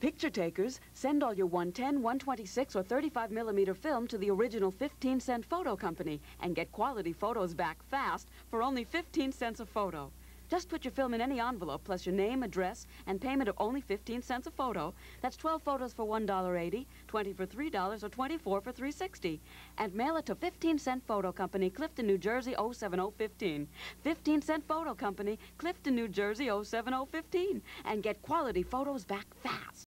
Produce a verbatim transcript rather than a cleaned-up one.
Picture takers, send all your one ten, one twenty-six, or thirty-five millimeter film to the original fifteen cent photo company and get quality photos back fast for only fifteen cents a photo. Just put your film in any envelope plus your name, address, and payment of only fifteen cents a photo. That's twelve photos for one dollar eighty, twenty for three dollars, or twenty-four for three sixty. And mail it to fifteen cent Photo Company, Clifton, New Jersey, oh seven oh one five. fifteen cent Photo Company, Clifton, New Jersey, oh seven oh one five. And get quality photos back fast.